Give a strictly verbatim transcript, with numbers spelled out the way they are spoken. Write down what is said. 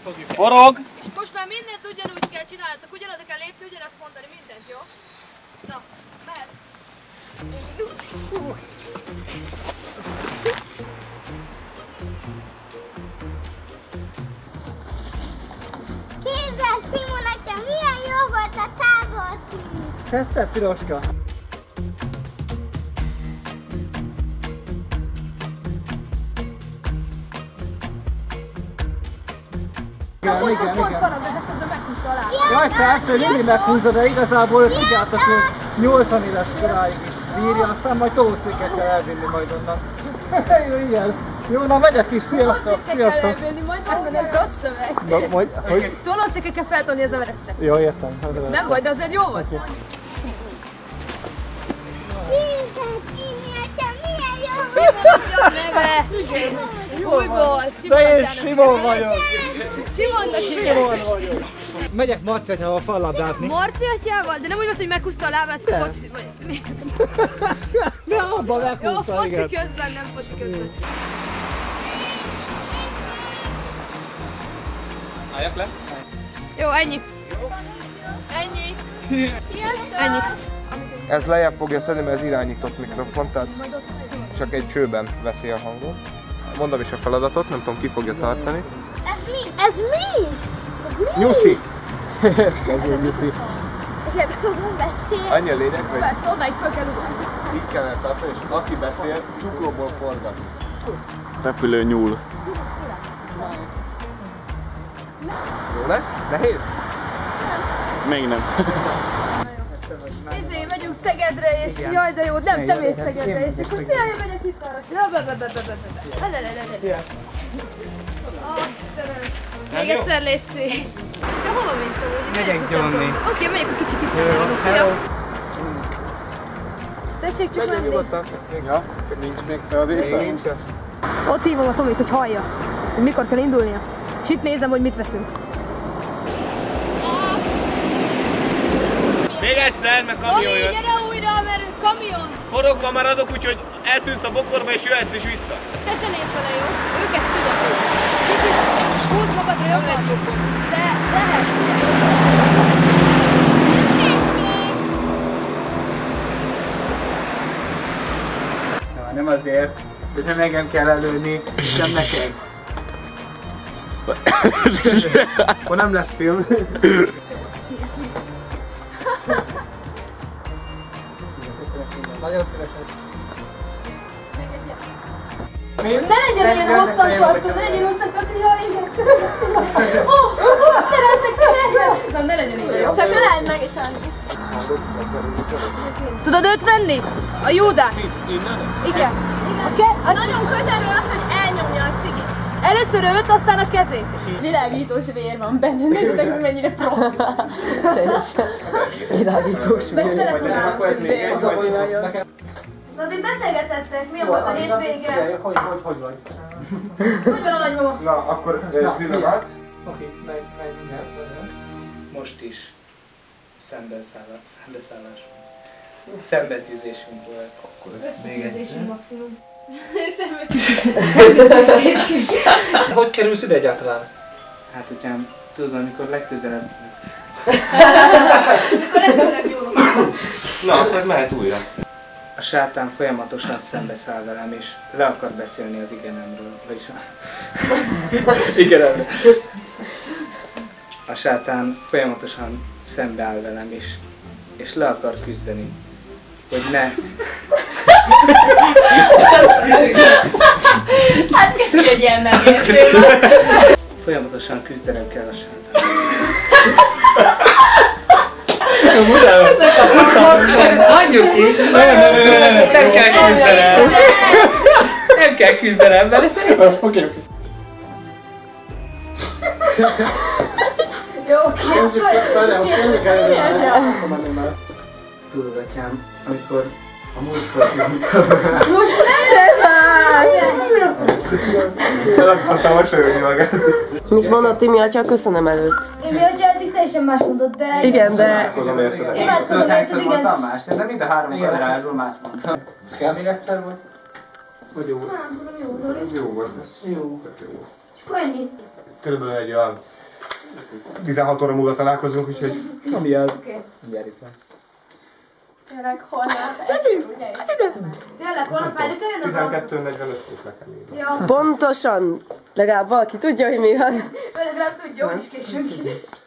Forog! És most már mindent ugyanúgy kell csinálnatok, ugyanoda kell lépni, ugyanazt mondani, mindent, jó? Na, mehet! Kézzel, Simon, nekem milyen jó volt a távoltűz! Tetszett, Piroska? Igen, igen, igen. Jaj, persze, hogy mindig meghúzza, de igazából tudjátok, hogy nyolcvan éves koráig is bírja, aztán majd tolószékkel kell elvinni majd onnan. Jó, igen. Jó, na megyek is, sziasztok, sziasztok. Elvinni, majd azt ez rossz szöveg. Na, majd, hogy? Tolószékkel kell feltolni az Everestre. Jó, értem. Nem baj, de azért jó volt. Újból, de én Simon vagyok! Simonnak Simon vagyok! Megyek Marci atyával fallabdázni. Marci atyával? De nem úgy volt, hogy meghúzta a lábát foci... vagy mi? De abban meghúzta, jó, igen. foci közben, nem foci közben. Álljak le? Jó, ennyi. Ennyi. Ennyi. Ez lejjebb fogja szedni, mert ez irányított mikrofon, tehát csak egy csőben veszi a hangot. Mondom is a feladatot, nem tudom ki fogja tartani. Ez mi? Ez mi? Ez mi? Nyuszi! Ez Nyuszi. És ebben fogunk beszélni. Annyi a lényeg, hogy Persze, odáig föl kell ugrani. így kellene tartani, és aki beszél, csuklóból forgat. Repülő nyúl. Jó lesz? Nehéz? Még nem. Izé, megyünk Szegedre, és jaj de jó, nem, te mész Szegedre, és akkor szia, én megyek itt arra. Ja, be, be, be, be, be, be. Le, le, le, le, le. Ó, Istenem. Még egyszer létszi. És te hova mész amúgy? Megyek Johnny. Oké, megyek a kicsi kitárolni. Szia. Tessék csak Menjünk menni. nyugodtan. Ja, csak nincs még felvétel. Még nincsen. Ott hívom a Tomit, hogy hallja, hogy mikor kell indulnia. És itt nézem, hogy mit veszünk. Még egyszer, mert kamion Tomi, jön. gyere újra, mert kamion! Forogva maradok, úgyhogy eltűnsz a bokorba és jöhetsz is vissza. Te se nézd vele, jó? Őket figyelj! Kicsit húzd magadra jobban! De lehet, figyelj! Nem azért, hogy nem engem kell előni, sem neked. Akkor nem lesz film. Nagyon szívesen. Ne legyen ilyen hosszantartó, ne legyen hosszantartó, jaj, igen! Ó, ó, szeretek kérni! Na, ne legyen ilyen, jó? Csak öleld meg és annyi. Tudod őt venni? A Júdát? Igen. A ke- a Nagyon közelről az, hogy elnyomja a cigit. Először őt, aztán a kezét. Világítós vér van benne, nézzétek meg mennyire profi. Világítós Megtelefonálom. Ez a Na, addig beszélgetettek, milyen volt a hétvége? Hogy, hogy, hogy vagy? Hogy van a nagymama? Na, akkor fülöm át. Oké, megy, megy, megy. Most is szembeszállás. Szembeszállás. Szembetűzésünk volt. Akkor még egyszer. Maximum. Hogy kerülsz ide egyáltalán? Hát, hogyha tudom, amikor legközelebb. Mikor legközelebb jól. Na, akkor ez mehet újra. A sátán folyamatosan szembeszáll velem, és le akar beszélni az igenemről. Vagyis a... igenemről. A sátán folyamatosan szembeáll velem, és, és le akar küzdeni, hogy ne. Hát kezdj egy ilyen megértő. Folyamatosan küzdenem kell a sátán. Hagyjuk ki! Nem, nem, nem, nem, nem kell küzdenem! Nem kell küzdenem, mert szerintem... Oké, oké. Jó, oké, Tudod, atyám, amikor a múltkor kimutattam. most nem! El akartam mosolyogni magát. Mit mondott Timi atya? Köszönöm előtt. Én mi, hogy eddig teljesen más mondott, de... Igen, de... Imádkozom érted. Imádkozom érted, igen. más? Szerintem mind a három kamerázsból más mondtam. Ez kell még egyszer, vagy? Vagy jó? Nem tudom, jó, Zoli. Jó volt. Jó. És akkor ennyi. Körülbelül egy olyan tizenhat óra múlva találkozunk, úgyhogy... Na mi az? Oké. Mindjárt itt van. Tényleg holnap. Tényleg holnap már kell jön a tizenkettő negyvenöt nekem írva. Ja, Pontosan. Legalább valaki tudja, hogy mi van. legalább tudja, hogy is késünk.